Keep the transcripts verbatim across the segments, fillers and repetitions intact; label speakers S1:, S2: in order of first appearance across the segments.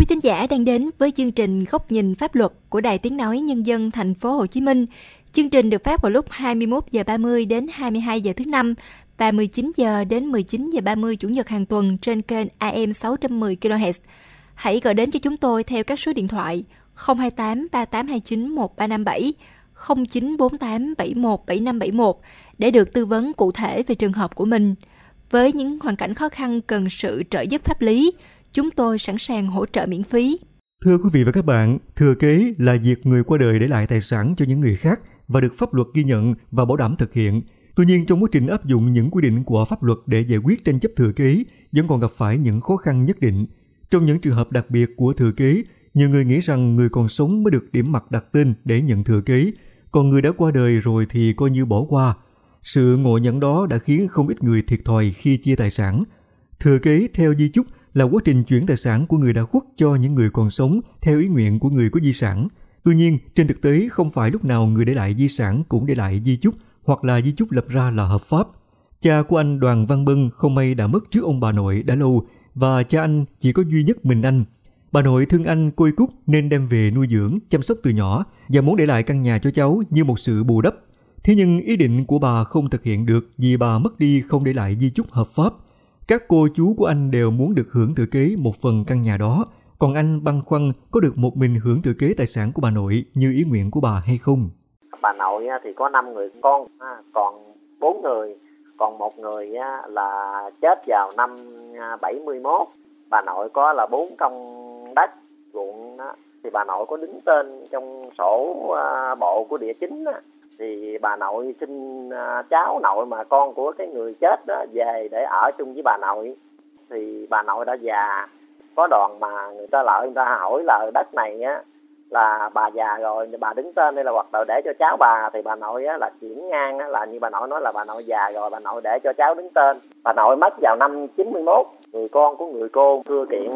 S1: quý thính giả đang đến với chương trình Góc nhìn pháp luật của Đài Tiếng nói Nhân dân Thành phố Hồ Chí Minh. Chương trình được phát vào lúc hai mươi mốt giờ ba mươi đến hai mươi hai giờ thứ năm và mười chín giờ đến mười chín giờ ba mươi chủ nhật hàng tuần trên kênh a em sáu trăm mười ki lô héc. Hãy gọi đến cho chúng tôi theo các số điện thoại không hai tám ba tám hai chín một ba năm bảy, không chín bốn tám bảy một bảy năm bảy một để được tư vấn cụ thể về trường hợp của mình. Với những hoàn cảnh khó khăn cần sự trợ giúp pháp lý, chúng tôi sẵn sàng hỗ trợ miễn phí.
S2: Thưa quý vị và các bạn, thừa kế là việc người qua đời để lại tài sản cho những người khác và được pháp luật ghi nhận và bảo đảm thực hiện. Tuy nhiên, trong quá trình áp dụng những quy định của pháp luật để giải quyết tranh chấp thừa kế, vẫn còn gặp phải những khó khăn nhất định. Trong những trường hợp đặc biệt của thừa kế, nhiều người nghĩ rằng người còn sống mới được điểm mặt đặt tên để nhận thừa kế, còn người đã qua đời rồi thì coi như bỏ qua. Sự ngộ nhận đó đã khiến không ít người thiệt thòi khi chia tài sản. Thừa kế theo di chúc là quá trình chuyển tài sản của người đã khuất cho những người còn sống theo ý nguyện của người có di sản. Tuy nhiên, trên thực tế không phải lúc nào người để lại di sản cũng để lại di chúc hoặc là di chúc lập ra là hợp pháp. Cha của anh Đoàn Văn Bân không may đã mất trước ông bà nội đã lâu và cha anh chỉ có duy nhất mình anh. Bà nội thương anh côi cút nên đem về nuôi dưỡng, chăm sóc từ nhỏ và muốn để lại căn nhà cho cháu như một sự bù đắp. Thế nhưng ý định của bà không thực hiện được vì bà mất đi không để lại di chúc hợp pháp. Các cô chú của anh đều muốn được hưởng thừa kế một phần căn nhà đó, còn anh băn khoăn có được một mình hưởng thừa kế tài sản của bà nội như ý nguyện của bà hay không.
S3: Bà nội thì có năm người con, còn bốn người, còn một người là chết vào năm bảy mươi mốt. Bà nội có là bốn công đất ruộng đó, thì bà nội có đứng tên trong sổ bộ của địa chính đó. Thì bà nội xin cháu nội mà con của cái người chết đó về để ở chung với bà nội. Thì bà nội đã già, có đoạn mà người ta lợi người ta hỏi là đất này á là bà già rồi, bà đứng tên đây là hoặc là để cho cháu bà, thì bà nội á là chuyển ngang á, là như bà nội nói là bà nội già rồi, bà nội để cho cháu đứng tên. Bà nội mất vào năm chín mươi mốt, người con của người cô thưa kiện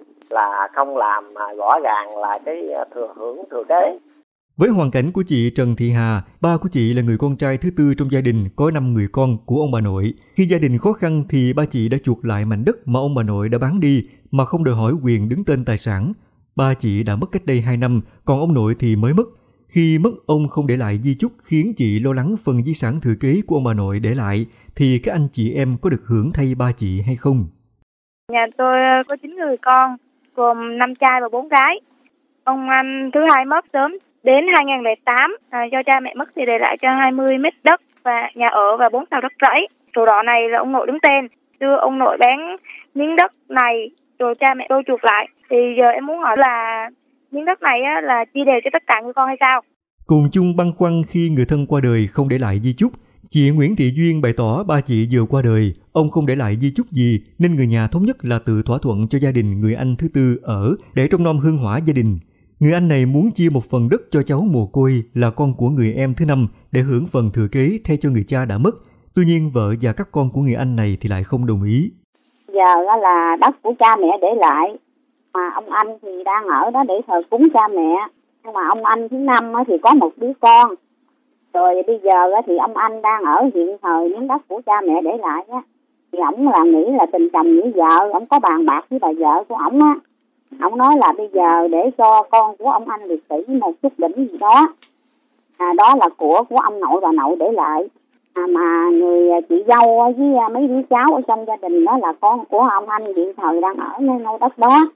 S3: là không làm rõ ràng là cái thừa hưởng thừa kế.
S2: Với hoàn cảnh của chị Trần Thị Hà, ba của chị là người con trai thứ tư trong gia đình có năm người con của ông bà nội. Khi gia đình khó khăn thì ba chị đã chuộc lại mảnh đất mà ông bà nội đã bán đi mà không đòi hỏi quyền đứng tên tài sản. Ba chị đã mất cách đây hai năm, còn ông nội thì mới mất. Khi mất ông không để lại di chúc khiến chị lo lắng phần di sản thừa kế của ông bà nội để lại, thì các anh chị em có được hưởng thay ba chị hay không?
S4: Nhà tôi có chín người con, gồm năm trai và bốn gái. Ông anh thứ hai mất sớm. Đến hai không không tám, à, do cha mẹ mất thì để lại cho hai mươi mét đất và nhà ở và bốn xào đất rẫy. Sổ đỏ này là ông nội đứng tên. Đưa ông nội bán miếng đất này rồi cha mẹ tôi chuộc lại. Thì giờ em muốn hỏi là miếng đất này á, là chia đều cho tất cả người con hay sao?
S2: Cùng chung băn khoăn khi người thân qua đời không để lại di chúc, chị Nguyễn Thị Duyên bày tỏ ba chị vừa qua đời, ông không để lại di chúc gì nên người nhà thống nhất là tự thỏa thuận cho gia đình người anh thứ tư ở để trông nom hương hỏa gia đình. Người anh này muốn chia một phần đất cho cháu mồ côi là con của người em thứ năm để hưởng phần thừa kế thay cho người cha đã mất. Tuy nhiên vợ và các con của người anh này thì lại không đồng ý.
S5: Giờ là đất của cha mẹ để lại, mà ông anh thì đang ở đó để thờ cúng cha mẹ. Nhưng mà ông anh thứ năm thì có một đứa con. Rồi bây giờ thì ông anh đang ở hiện thời những đất của cha mẹ để lại á. Thì ổng là nghĩ là tình chồng nghĩ vợ, ổng có bàn bạc với bà vợ của ổng á. Ông nói là bây giờ để cho con của ông anh liệt sĩ một chút đỉnh gì đó, à, đó là của của ông nội bà nội để lại, à, mà người chị dâu với mấy đứa cháu ở trong gia đình đó là con của ông anh hiện thời đang ở nơi nơi đất đó,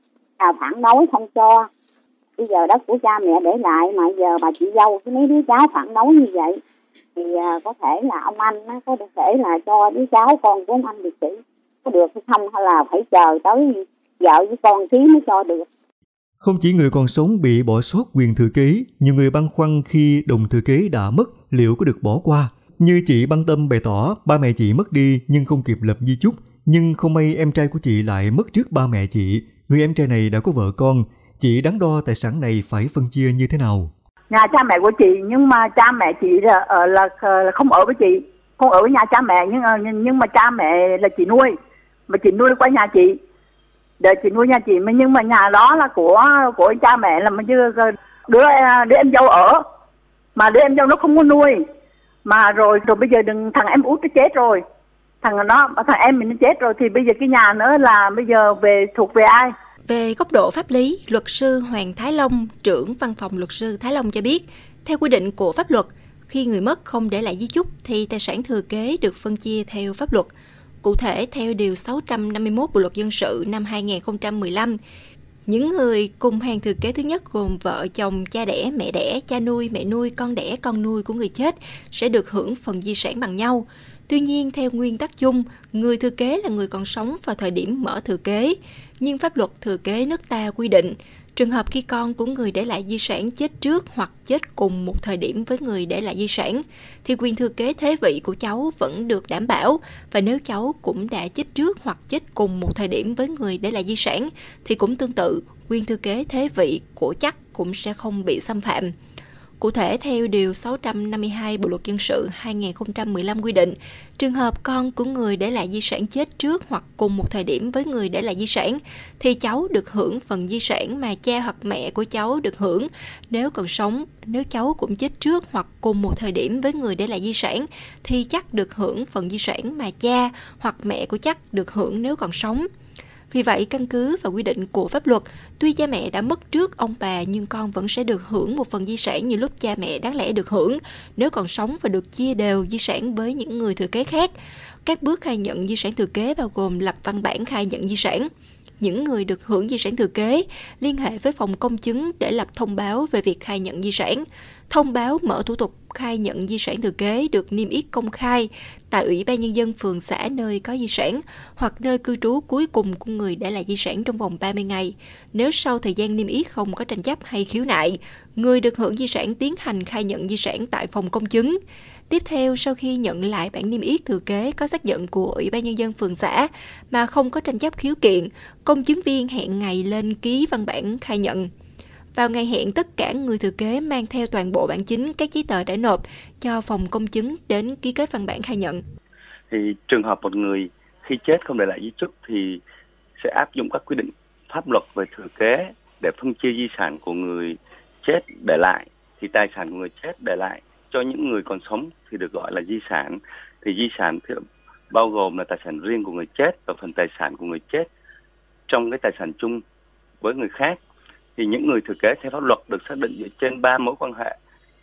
S5: à, phản đối không cho. Bây giờ đất của cha mẹ để lại mà giờ bà chị dâu với mấy đứa cháu phản đối như vậy thì à, có thể là ông anh nó có thể là cho đứa cháu con của ông anh liệt sĩ có được hay không, hay là phải chờ tới vợ với con ký mới cho được.
S2: Không chỉ người còn sống bị bỏ sót quyền thừa kế, nhiều người băn khoăn khi đồng thừa kế đã mất liệu có được bỏ qua. Như chị Băng Tâm bày tỏ, ba mẹ chị mất đi nhưng không kịp lập di chúc, nhưng không may em trai của chị lại mất trước ba mẹ chị. Người em trai này đã có vợ con, chị đắn đo tài sản này phải phân chia như thế nào?
S6: Nhà cha mẹ của chị, nhưng mà cha mẹ chị là, là, là không ở với chị, không ở với nhà cha mẹ, nhưng nhưng mà cha mẹ là chị nuôi, mà chị nuôi qua nhà chị. Để chị nuôi nhà chị, nhưng mà nhà đó là của của cha mẹ, là mà chưa đứa đứa em dâu ở, mà đứa em dâu nó không có nuôi, mà rồi rồi bây giờ đừng thằng em út nó chết rồi, thằng nó thằng em mình nó chết rồi thì bây giờ cái nhà nữa là bây giờ về thuộc về ai?
S1: Về góc độ pháp lý, luật sư Hoàng Thái Long, trưởng văn phòng luật sư Thái Long cho biết, theo quy định của pháp luật, khi người mất không để lại di chúc thì tài sản thừa kế được phân chia theo pháp luật. Cụ thể, theo Điều sáu trăm năm mươi mốt Bộ Luật Dân sự năm hai nghìn không trăm mười lăm, những người cùng hàng thừa kế thứ nhất gồm vợ, chồng, cha đẻ, mẹ đẻ, cha nuôi, mẹ nuôi, con đẻ, con nuôi của người chết sẽ được hưởng phần di sản bằng nhau. Tuy nhiên, theo nguyên tắc chung, người thừa kế là người còn sống vào thời điểm mở thừa kế. Nhưng pháp luật thừa kế nước ta quy định, trường hợp khi con của người để lại di sản chết trước hoặc chết cùng một thời điểm với người để lại di sản, thì quyền thừa kế thế vị của cháu vẫn được đảm bảo, và nếu cháu cũng đã chết trước hoặc chết cùng một thời điểm với người để lại di sản, thì cũng tương tự, quyền thừa kế thế vị của chắc cũng sẽ không bị xâm phạm. Cụ thể, theo Điều sáu trăm năm mươi hai Bộ Luật Dân sự hai nghìn không trăm mười lăm quy định, trường hợp con của người để lại di sản chết trước hoặc cùng một thời điểm với người để lại di sản, thì cháu được hưởng phần di sản mà cha hoặc mẹ của cháu được hưởng nếu còn sống. Nếu cháu cũng chết trước hoặc cùng một thời điểm với người để lại di sản, thì chắc được hưởng phần di sản mà cha hoặc mẹ của chắc được hưởng nếu còn sống. Vì vậy, căn cứ vào quy định của pháp luật, tuy cha mẹ đã mất trước ông bà nhưng con vẫn sẽ được hưởng một phần di sản như lúc cha mẹ đáng lẽ được hưởng nếu còn sống, và được chia đều di sản với những người thừa kế khác. Các bước khai nhận di sản thừa kế bao gồm lập văn bản khai nhận di sản. Những người được hưởng di sản thừa kế liên hệ với phòng công chứng để lập thông báo về việc khai nhận di sản. Thông báo mở thủ tục khai nhận di sản thừa kế được niêm yết công khai tại Ủy ban Nhân dân phường xã nơi có di sản hoặc nơi cư trú cuối cùng của người để lại di sản trong vòng ba mươi ngày. Nếu sau thời gian niêm yết không có tranh chấp hay khiếu nại, người được hưởng di sản tiến hành khai nhận di sản tại phòng công chứng. Tiếp theo, sau khi nhận lại bản niêm yết thừa kế có xác nhận của Ủy ban Nhân dân phường xã mà không có tranh chấp khiếu kiện, công chứng viên hẹn ngày lên ký văn bản khai nhận. Vào ngày hẹn, tất cả người thừa kế mang theo toàn bộ bản chính các giấy tờ đã nộp cho phòng công chứng đến ký kết văn bản khai nhận.
S7: Thì trường hợp một người khi chết không để lại di chúc thì sẽ áp dụng các quy định pháp luật về thừa kế để phân chia di sản của người chết để lại. Thì tài sản của người chết để lại cho những người còn sống thì được gọi là di sản. Thì di sản thì bao gồm là tài sản riêng của người chết và phần tài sản của người chết trong cái tài sản chung với người khác. Thì những người thừa kế theo pháp luật được xác định dựa trên ba mối quan hệ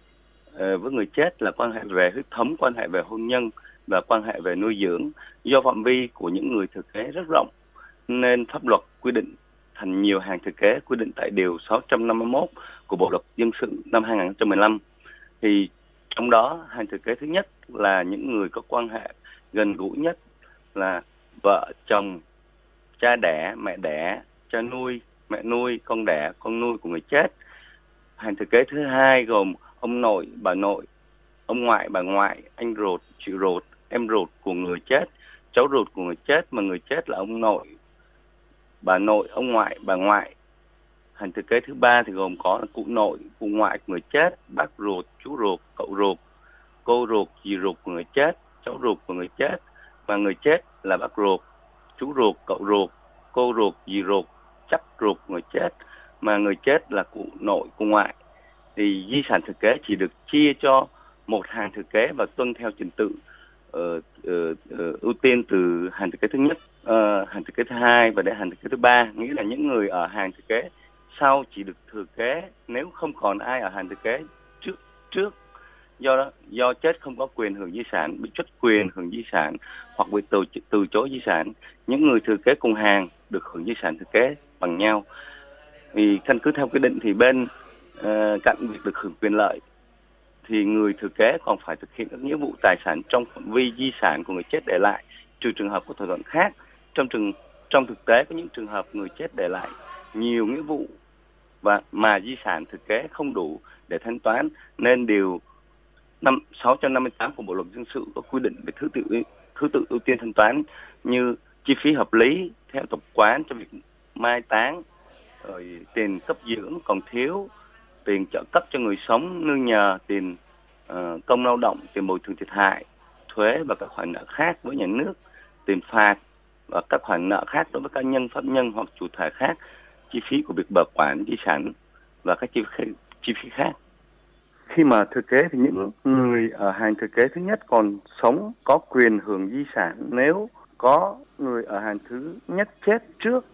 S7: uh, với người chết là quan hệ về huyết thống, quan hệ về hôn nhân và quan hệ về nuôi dưỡng. Do phạm vi của những người thừa kế rất rộng nên pháp luật quy định thành nhiều hàng thừa kế quy định tại Điều sáu trăm năm mươi mốt của Bộ Luật Dân sự năm hai nghìn không trăm mười lăm. Thì trong đó hàng thừa kế thứ nhất là những người có quan hệ gần gũi nhất là vợ, chồng, cha đẻ, mẹ đẻ, cha nuôi, mẹ nuôi, con đẻ, con nuôi của người chết. Hàng thừa kế thứ hai gồm ông nội, bà nội, ông ngoại, bà ngoại, anh ruột, chị ruột, em ruột của người chết, cháu ruột của người chết mà người chết là ông nội, bà nội, ông ngoại, bà ngoại. Hàng thừa kế thứ ba thì gồm có là cụ nội, cụ ngoại của người chết, bác ruột, chú ruột, cậu ruột, cô ruột, dì ruột của người chết, cháu ruột của người chết và người chết là bác ruột, chú ruột, cậu ruột, cô ruột, dì ruột, chắc ruột người chết mà người chết là cụ nội, cụ ngoại. Thì di sản thừa kế chỉ được chia cho một hàng thừa kế và tuân theo trình tự uh, uh, uh, ưu tiên từ hàng thừa kế thứ nhất, uh, hàng thừa kế thứ hai và đến hàng thừa kế thứ ba. Nghĩa là những người ở hàng thừa kế sau chỉ được thừa kế nếu không còn ai ở hàng thừa kế trước trước do đó, do chết không có quyền hưởng di sản, bị truất quyền hưởng di sản hoặc bị từ từ chối di sản, những người thừa kế cùng hàng được hưởng di sản thừa kế bằng nhau. Vì căn cứ theo quy định thì bên uh, cạnh việc được hưởng quyền lợi thì người thừa kế còn phải thực hiện các nghĩa vụ tài sản trong phạm vi di sản của người chết để lại, trừ trường hợp của thỏa thuận khác. Trong trường trong thực tế có những trường hợp người chết để lại nhiều nghĩa vụ và mà di sản thừa kế không đủ để thanh toán, nên điều năm sáu trăm năm mươi tám của Bộ Luật Dân sự có quy định về thứ tự thứ tự ưu tiên thanh toán như chi phí hợp lý theo tập quán cho việc mai táng, rồi tiền cấp dưỡng còn thiếu, tiền trợ cấp cho người sống nương nhờ, tiền uh, công lao động, tiền bồi thường thiệt hại, thuế và các khoản nợ khác với nhà nước, tiền phạt và các khoản nợ khác đối với cá nhân, pháp nhân hoặc chủ thể khác, chi phí của việc bảo quản di sản và các chi phí, chi phí khác. Khi mà thừa kế thì những người ở hàng thừa kế thứ nhất còn sống có quyền hưởng di sản nếu có người ở hàng thứ nhất chết trước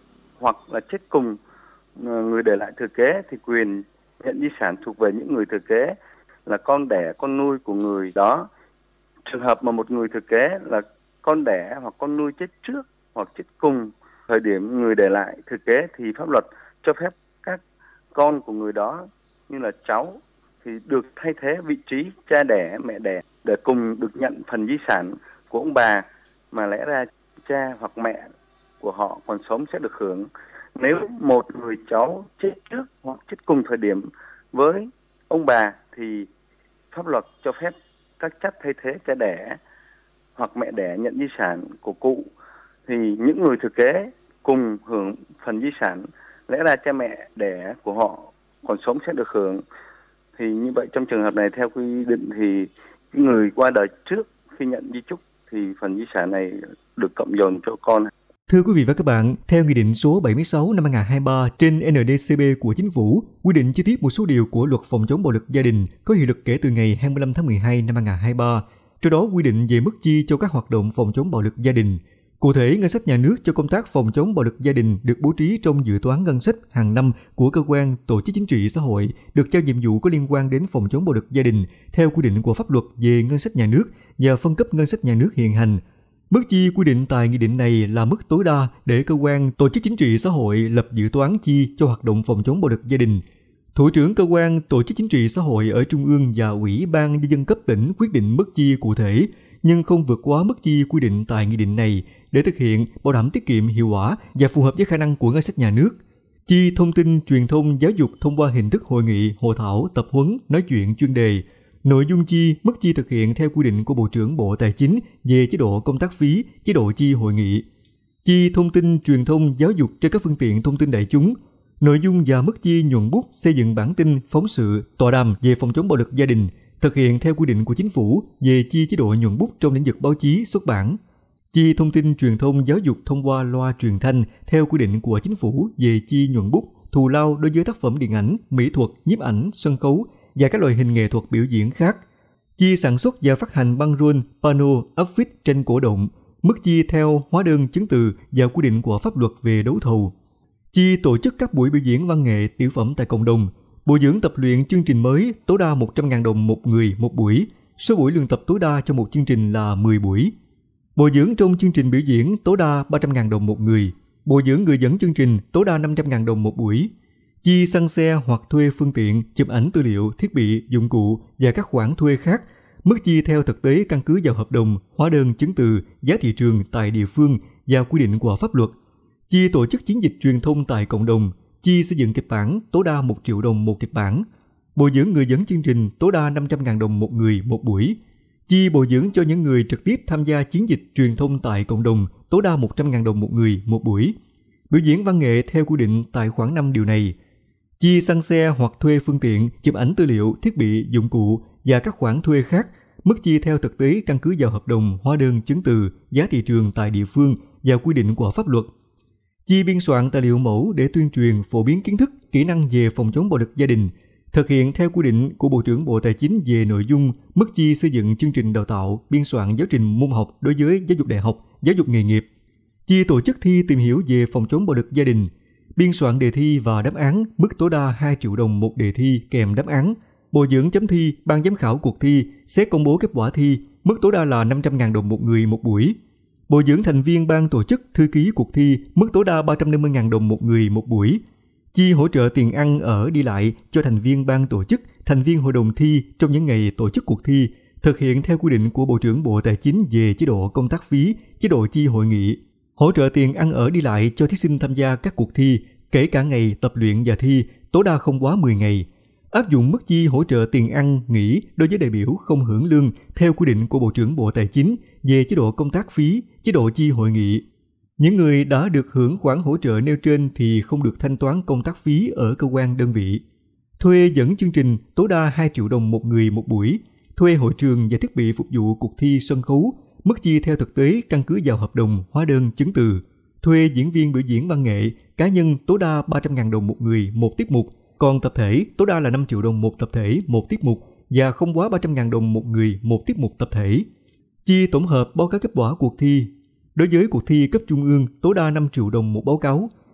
S7: hoặc là chết cùng người để lại thừa kế thì quyền nhận di sản thuộc về những người thừa kế là con đẻ, con nuôi của người đó. Trường hợp mà một người thừa kế là con đẻ hoặc con nuôi chết trước hoặc chết cùng thời điểm người để lại thừa kế thì pháp luật cho phép các con của người đó như là cháu thì được thay thế vị trí cha đẻ, mẹ đẻ để cùng được nhận phần di sản của ông bà mà lẽ ra cha hoặc mẹ của họ còn sống sẽ được hưởng. Nếu một người cháu chết trước hoặc chết cùng thời điểm với ông bà thì pháp luật cho phép các chất thay thế cha đẻ hoặc mẹ đẻ nhận di sản của cụ, thì những người thừa kế cùng hưởng phần di sản lẽ ra cha mẹ đẻ của họ còn sống sẽ được hưởng. Thì như vậy trong trường hợp này theo quy định thì người qua đời trước khi nhận di chúc thì phần di sản này được cộng dồn cho con.
S2: Thưa quý vị và các bạn, theo Nghị định số bảy mươi sáu năm hai nghìn không trăm hai mươi ba trên N D C B của Chính phủ, quy định chi tiết một số điều của Luật phòng chống bạo lực gia đình có hiệu lực kể từ ngày hai mươi lăm tháng mười hai năm hai nghìn không trăm hai mươi ba. Trong đó quy định về mức chi cho các hoạt động phòng chống bạo lực gia đình. Cụ thể, ngân sách nhà nước cho công tác phòng chống bạo lực gia đình được bố trí trong dự toán ngân sách hàng năm của cơ quan, tổ chức chính trị xã hội được giao nhiệm vụ có liên quan đến phòng chống bạo lực gia đình theo quy định của pháp luật về ngân sách nhà nước và phân cấp ngân sách nhà nước hiện hành. Mức chi quy định tại nghị định này là mức tối đa để cơ quan, tổ chức chính trị xã hội lập dự toán chi cho hoạt động phòng chống bạo lực gia đình. Thủ trưởng cơ quan, tổ chức chính trị xã hội ở trung ương và Ủy ban nhân dân cấp tỉnh quyết định mức chi cụ thể, nhưng không vượt quá mức chi quy định tại nghị định này để thực hiện bảo đảm tiết kiệm, hiệu quả và phù hợp với khả năng của ngân sách nhà nước. Chi thông tin, truyền thông, giáo dục thông qua hình thức hội nghị, hội thảo, tập huấn, nói chuyện chuyên đề. Nội dung chi, mức chi thực hiện theo quy định của Bộ trưởng Bộ Tài chính về chế độ công tác phí, chế độ chi hội nghị. Chi thông tin, truyền thông, giáo dục trên các phương tiện thông tin đại chúng. Nội dung và mức chi nhuận bút xây dựng bản tin, phóng sự, tọa đàm về phòng chống bạo lực gia đình, thực hiện theo quy định của Chính phủ về chi chế độ nhuận bút trong lĩnh vực báo chí, xuất bản. Chi thông tin, truyền thông, giáo dục thông qua loa truyền thanh theo quy định của Chính phủ về chi nhuận bút, thù lao đối với tác phẩm điện ảnh, mỹ thuật, nhiếp ảnh, sân khấu và các loại hình nghệ thuật biểu diễn khác. Chi sản xuất và phát hành băng rôn, pano, áp phích, tranh cổ động. Mức chi theo hóa đơn chứng từ và quy định của pháp luật về đấu thầu. Chi tổ chức các buổi biểu diễn văn nghệ, tiểu phẩm tại cộng đồng. Bồi dưỡng tập luyện chương trình mới tối đa một trăm nghìn đồng một người một buổi. Số buổi luyện tập tối đa cho một chương trình là mười buổi. Bồi dưỡng trong chương trình biểu diễn tối đa ba trăm nghìn đồng một người. Bồi dưỡng người dẫn chương trình tối đa năm trăm nghìn đồng một buổi. Chi xăng xe hoặc thuê phương tiện, chụp ảnh tư liệu, thiết bị, dụng cụ và các khoản thuê khác. Mức chi theo thực tế căn cứ vào hợp đồng, hóa đơn chứng từ, giá thị trường tại địa phương và quy định của pháp luật. Chi tổ chức chiến dịch truyền thông tại cộng đồng. Chi xây dựng kịch bản tối đa một triệu đồng một kịch bản. Bồi dưỡng người dẫn chương trình tối đa năm trăm nghìn đồng một người một buổi. Chi bồi dưỡng cho những người trực tiếp tham gia chiến dịch truyền thông tại cộng đồng tối đa một trăm nghìn đồng một người một buổi. Biểu diễn văn nghệ theo quy định tại khoản năm điều này. Chi xăng xe hoặc thuê phương tiện, chụp ảnh tư liệu, thiết bị, dụng cụ và các khoản thuê khác. Mức chi theo thực tế căn cứ vào hợp đồng, hóa đơn chứng từ, giá thị trường tại địa phương và quy định của pháp luật. Chi biên soạn tài liệu mẫu để tuyên truyền, phổ biến kiến thức, kỹ năng về phòng chống bạo lực gia đình, thực hiện theo quy định của Bộ trưởng Bộ Tài chính về nội dung, mức chi xây dựng chương trình đào tạo, biên soạn giáo trình môn học đối với giáo dục đại học, giáo dục nghề nghiệp. Chi tổ chức thi tìm hiểu về phòng chống bạo lực gia đình, biên soạn đề thi và đáp án, mức tối đa hai triệu đồng một đề thi kèm đáp án. Bồi dưỡng chấm thi, ban giám khảo cuộc thi, xét công bố kết quả thi, mức tối đa là năm trăm nghìn đồng một người một buổi. Bồi dưỡng thành viên ban tổ chức, thư ký cuộc thi, mức tối đa ba trăm năm mươi nghìn đồng một người một buổi. Chi hỗ trợ tiền ăn ở đi lại cho thành viên ban tổ chức, thành viên hội đồng thi trong những ngày tổ chức cuộc thi, thực hiện theo quy định của Bộ trưởng Bộ Tài chính về chế độ công tác phí, chế độ chi hội nghị. Hỗ trợ tiền ăn ở đi lại cho thí sinh tham gia các cuộc thi, kể cả ngày tập luyện và thi, tối đa không quá mười ngày. Áp dụng mức chi hỗ trợ tiền ăn, nghỉ đối với đại biểu không hưởng lương theo quy định của Bộ trưởng Bộ Tài chính về chế độ công tác phí, chế độ chi hội nghị. Những người đã được hưởng khoản hỗ trợ nêu trên thì không được thanh toán công tác phí ở cơ quan đơn vị. Thuê dẫn chương trình tối đa hai triệu đồng một người một buổi. Thuê hội trường và thiết bị phục vụ cuộc thi sân khấu, mức chi theo thực tế căn cứ vào hợp đồng, hóa đơn, chứng từ. Thuê diễn viên biểu diễn văn nghệ, cá nhân tối đa ba trăm nghìn đồng một người một tiết mục, còn tập thể tối đa là năm triệu đồng một tập thể một tiết mục và không quá ba trăm nghìn đồng một người một tiết mục tập thể. Chi tổng hợp báo cáo kết quả cuộc thi. Đối với cuộc thi cấp trung ương tối đa năm triệu đồng một báo cáo,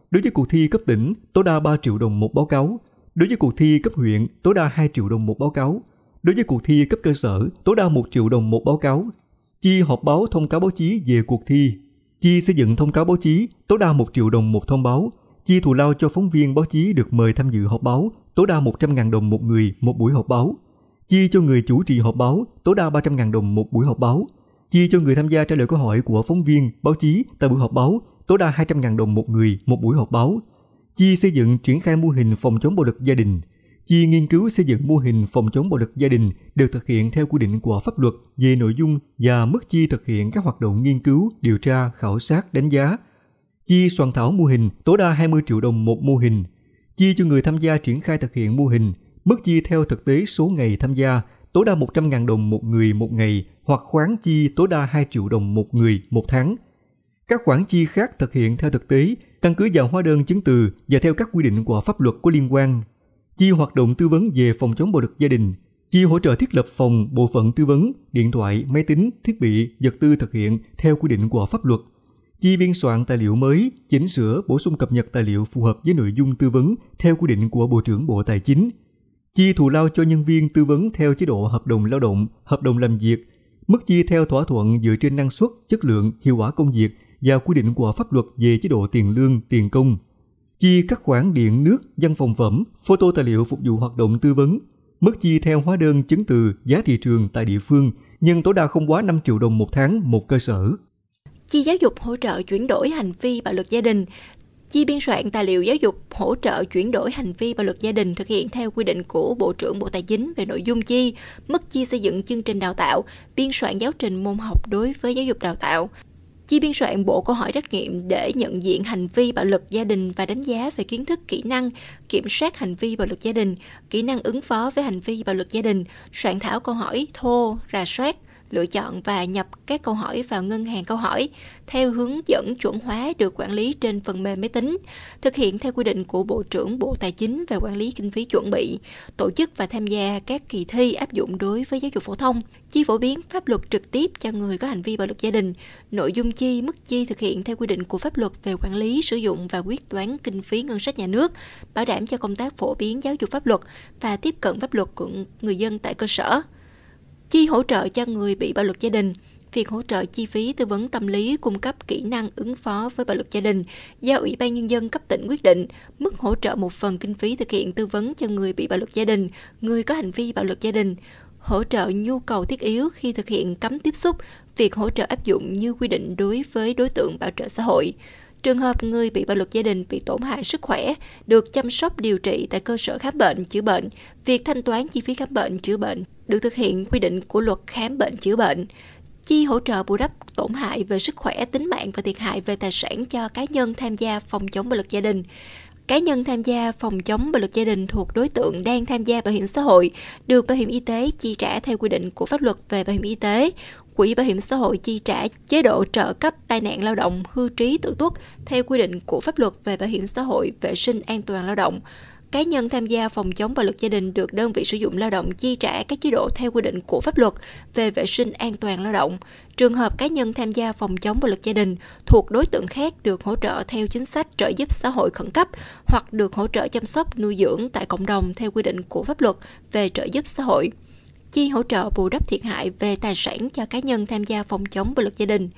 S2: Đối với cuộc thi cấp tỉnh, tối đa ba triệu đồng một báo cáo. Đối với cuộc thi cấp huyện, tối đa hai triệu đồng một báo cáo. Đối với cuộc thi cấp cơ sở, tối đa một triệu đồng một báo cáo. Chi họp báo thông cáo báo chí về cuộc thi. Chi xây dựng thông cáo báo chí, tối đa một triệu đồng một thông báo. Chi thù lao cho phóng viên báo chí được mời tham dự họp báo, tối đa một trăm nghìn đồng một người một buổi họp báo. Chi cho người chủ trì họp báo, tối đa ba trăm nghìn đồng một buổi họp báo. Chi cho người tham gia trả lời câu hỏi của phóng viên báo chí tại buổi họp báo, tối đa hai trăm nghìn đồng một người một buổi họp báo. Chi xây dựng triển khai mô hình phòng chống bạo lực gia đình. Chi nghiên cứu xây dựng mô hình phòng chống bạo lực gia đình đều thực hiện theo quy định của pháp luật về nội dung và mức chi thực hiện các hoạt động nghiên cứu, điều tra, khảo sát, đánh giá. Chi soạn thảo mô hình, tối đa hai mươi triệu đồng một mô hình. Chi cho người tham gia triển khai thực hiện mô hình, mức chi theo thực tế số ngày tham gia, tối đa một trăm nghìn đồng một người một ngày hoặc khoán chi tối đa hai triệu đồng một người một tháng. Các khoản chi khác thực hiện theo thực tế, căn cứ vào hóa đơn chứng từ và theo các quy định của pháp luật có liên quan. Chi hoạt động tư vấn về phòng chống bạo lực gia đình. Chi hỗ trợ thiết lập phòng, bộ phận tư vấn, điện thoại, máy tính, thiết bị, vật tư thực hiện theo quy định của pháp luật. Chi biên soạn tài liệu mới, chỉnh sửa, bổ sung cập nhật tài liệu phù hợp với nội dung tư vấn theo quy định của Bộ trưởng Bộ Tài chính. Chi thù lao cho nhân viên tư vấn theo chế độ hợp đồng lao động, hợp đồng làm việc. Mức chi theo thỏa thuận dựa trên năng suất, chất lượng, hiệu quả công việc và quy định của pháp luật về chế độ tiền lương, tiền công. Chi các khoản điện, nước, văn phòng phẩm, photo tài liệu phục vụ hoạt động tư vấn. Mức chi theo hóa đơn chứng từ giá thị trường tại địa phương, nhưng tối đa không quá năm triệu đồng một tháng một cơ sở.
S1: Chi giáo dục hỗ trợ chuyển đổi hành vi bạo lực gia đình. Chi biên soạn tài liệu giáo dục hỗ trợ chuyển đổi hành vi bạo lực gia đình thực hiện theo quy định của Bộ trưởng Bộ Tài chính về nội dung chi, mức chi xây dựng chương trình đào tạo, biên soạn giáo trình môn học đối với giáo dục đào tạo. Chi biên soạn bộ câu hỏi trắc nghiệm để nhận diện hành vi bạo lực gia đình và đánh giá về kiến thức, kỹ năng, kiểm soát hành vi bạo lực gia đình, kỹ năng ứng phó với hành vi bạo lực gia đình, soạn thảo câu hỏi thô, rà soát, lựa chọn và nhập các câu hỏi vào ngân hàng câu hỏi theo hướng dẫn chuẩn hóa được quản lý trên phần mềm máy tính, thực hiện theo quy định của Bộ trưởng Bộ Tài chính về quản lý kinh phí chuẩn bị, tổ chức và tham gia các kỳ thi áp dụng đối với giáo dục phổ thông. Chi phổ biến pháp luật trực tiếp cho người có hành vi bạo lực gia đình. Nội dung chi, mức chi thực hiện theo quy định của pháp luật về quản lý, sử dụng và quyết toán kinh phí ngân sách nhà nước, bảo đảm cho công tác phổ biến giáo dục pháp luật và tiếp cận pháp luật của người dân tại cơ sở. Chi hỗ trợ cho người bị bạo lực gia đình. Việc hỗ trợ chi phí tư vấn tâm lý, cung cấp kỹ năng ứng phó với bạo lực gia đình do Ủy ban Nhân dân cấp tỉnh quyết định. Mức hỗ trợ một phần kinh phí thực hiện tư vấn cho người bị bạo lực gia đình, người có hành vi bạo lực gia đình. Hỗ trợ nhu cầu thiết yếu khi thực hiện cấm tiếp xúc. Việc hỗ trợ áp dụng như quy định đối với đối tượng bảo trợ xã hội. Trường hợp người bị bạo lực gia đình bị tổn hại sức khỏe, được chăm sóc điều trị tại cơ sở khám bệnh, chữa bệnh, việc thanh toán chi phí khám bệnh, chữa bệnh được thực hiện quy định của luật khám bệnh, chữa bệnh. Chi hỗ trợ bù đắp tổn hại về sức khỏe, tính mạng và thiệt hại về tài sản cho cá nhân tham gia phòng chống bạo lực gia đình. Cá nhân tham gia phòng chống bạo lực gia đình thuộc đối tượng đang tham gia bảo hiểm xã hội, được bảo hiểm y tế chi trả theo quy định của pháp luật về bảo hiểm y tế. Quỹ bảo hiểm xã hội chi trả chế độ trợ cấp tai nạn lao động, hưu trí tự tuất theo quy định của pháp luật về bảo hiểm xã hội, vệ sinh an toàn lao động. Cá nhân tham gia phòng chống bạo lực gia đình được đơn vị sử dụng lao động chi trả các chế độ theo quy định của pháp luật về vệ sinh an toàn lao động. Trường hợp cá nhân tham gia phòng chống bạo lực gia đình thuộc đối tượng khác được hỗ trợ theo chính sách trợ giúp xã hội khẩn cấp hoặc được hỗ trợ chăm sóc nuôi dưỡng tại cộng đồng theo quy định của pháp luật về trợ giúp xã hội. Chi hỗ trợ bù đắp thiệt hại về tài sản cho cá nhân tham gia phòng chống bạo lực gia đình.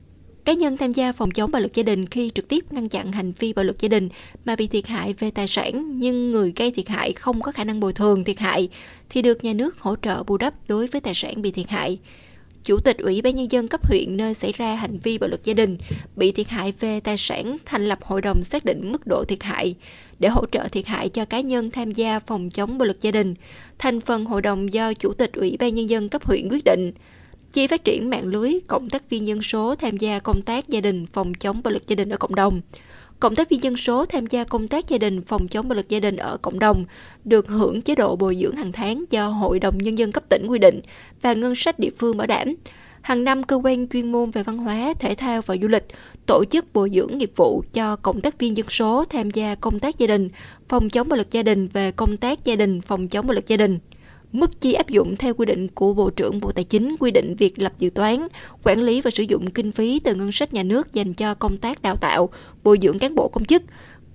S1: Cá nhân tham gia phòng chống bạo lực gia đình khi trực tiếp ngăn chặn hành vi bạo lực gia đình mà bị thiệt hại về tài sản nhưng người gây thiệt hại không có khả năng bồi thường thiệt hại thì được nhà nước hỗ trợ bù đắp đối với tài sản bị thiệt hại. Chủ tịch Ủy ban Nhân dân cấp huyện nơi xảy ra hành vi bạo lực gia đình bị thiệt hại về tài sản thành lập hội đồng xác định mức độ thiệt hại để hỗ trợ thiệt hại cho cá nhân tham gia phòng chống bạo lực gia đình. Thành phần hội đồng do Chủ tịch Ủy ban Nhân dân cấp huyện quyết định. Chi phát triển mạng lưới cộng tác viên dân số tham gia công tác gia đình phòng chống bạo lực gia đình ở cộng đồng. Cộng tác viên dân số tham gia công tác gia đình phòng chống bạo lực gia đình ở cộng đồng được hưởng chế độ bồi dưỡng hàng tháng do Hội đồng Nhân dân cấp tỉnh quy định và ngân sách địa phương bảo đảm. Hàng năm, cơ quan chuyên môn về văn hóa, thể thao và du lịch tổ chức bồi dưỡng nghiệp vụ cho cộng tác viên dân số tham gia công tác gia đình phòng chống bạo lực gia đình về công tác gia đình phòng chống bạo lực gia đình. Mức chi áp dụng theo quy định của Bộ trưởng Bộ Tài chính quy định việc lập dự toán, quản lý và sử dụng kinh phí từ ngân sách nhà nước dành cho công tác đào tạo, bồi dưỡng cán bộ công chức.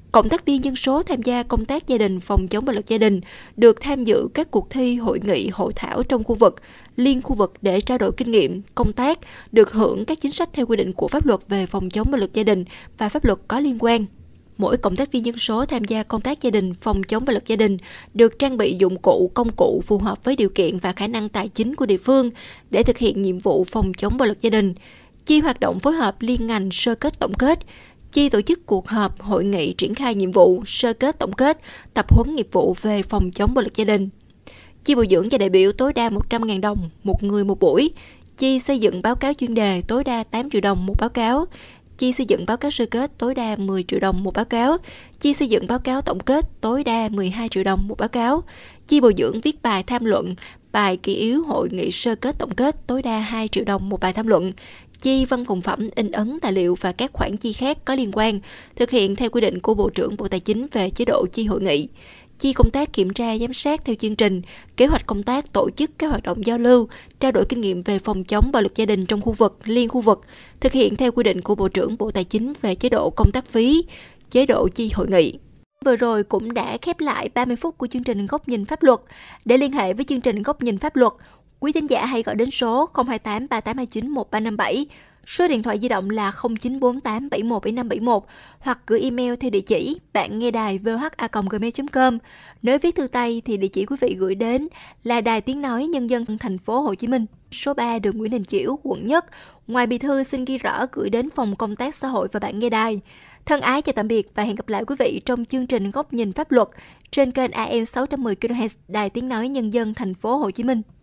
S1: Cộng tác viên dân số tham gia công tác gia đình, phòng chống bạo lực gia đình được tham dự các cuộc thi, hội nghị, hội thảo trong khu vực, liên khu vực để trao đổi kinh nghiệm, công tác, được hưởng các chính sách theo quy định của pháp luật về phòng chống bạo lực gia đình và pháp luật có liên quan. Mỗi cộng tác viên dân số tham gia công tác gia đình, phòng chống bạo lực gia đình được trang bị dụng cụ, công cụ phù hợp với điều kiện và khả năng tài chính của địa phương để thực hiện nhiệm vụ phòng chống bạo lực gia đình. Chi hoạt động phối hợp liên ngành sơ kết tổng kết. Chi tổ chức cuộc họp, hội nghị triển khai nhiệm vụ, sơ kết tổng kết, tập huấn nghiệp vụ về phòng chống bạo lực gia đình. Chi bồi dưỡng cho đại biểu tối đa một trăm nghìn đồng một người một buổi. Chi xây dựng báo cáo chuyên đề tối đa tám triệu đồng một báo cáo. Chi xây dựng báo cáo sơ kết tối đa mười triệu đồng một báo cáo. Chi xây dựng báo cáo tổng kết tối đa mười hai triệu đồng một báo cáo. Chi bồi dưỡng viết bài tham luận, bài kỷ yếu hội nghị sơ kết tổng kết tối đa hai triệu đồng một bài tham luận. Chi văn phòng phẩm, in ấn tài liệu và các khoản chi khác có liên quan, thực hiện theo quy định của Bộ trưởng Bộ Tài chính về chế độ chi hội nghị. Chi công tác kiểm tra giám sát theo chương trình, kế hoạch công tác tổ chức các hoạt động giao lưu, trao đổi kinh nghiệm về phòng chống bạo lực gia đình trong khu vực, liên khu vực, thực hiện theo quy định của Bộ trưởng Bộ Tài chính về chế độ công tác phí, chế độ chi hội nghị. Vừa rồi cũng đã khép lại ba mươi phút của chương trình Góc nhìn pháp luật. Để liên hệ với chương trình Góc nhìn pháp luật, quý thính giả hãy gọi đến số không hai tám ba tám hai chín một ba năm bảy, số điện thoại di động là không chín bốn tám bảy một bảy năm bảy một hoặc gửi email theo địa chỉ bạn nghe đài vê o hát a còng gmail chấm com. Nếu viết thư tay thì địa chỉ quý vị gửi đến là Đài Tiếng nói Nhân dân thành phố Hồ Chí Minh, số ba đường Nguyễn Đình Chiểu, quận Nhất. Ngoài bì thư xin ghi rõ gửi đến phòng công tác xã hội và bạn nghe đài. Thân ái chào tạm biệt và hẹn gặp lại quý vị trong chương trình Góc nhìn pháp luật trên kênh a em sáu trăm mười ki lô héc Đài Tiếng nói Nhân dân thành phố Hồ Chí Minh.